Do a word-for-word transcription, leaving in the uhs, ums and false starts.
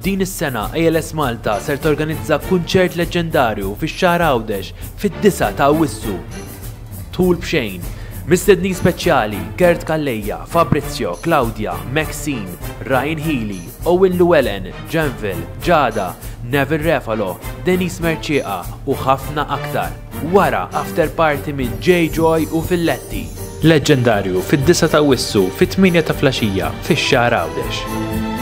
Din is-sena A L S Malta ser torganizza kunċert leġendarju fix-Xahar Għawdex fid-disa' ta' Awwissu. Tul b'xejn, mistednin speċjali Gert Kalleja, Fabrizio, Claudia, Maxine, Ryan Healy, Owen Llewellyn, Janville, Ġada, Neville Refalo, Denise Merċieqa u ħafna aktar. Wara after party minn J Joy u Filletti. Leġendarju fid-disa' ta' Awwissu fit-tminja ta' flaxija fix-Xahar Għawdex.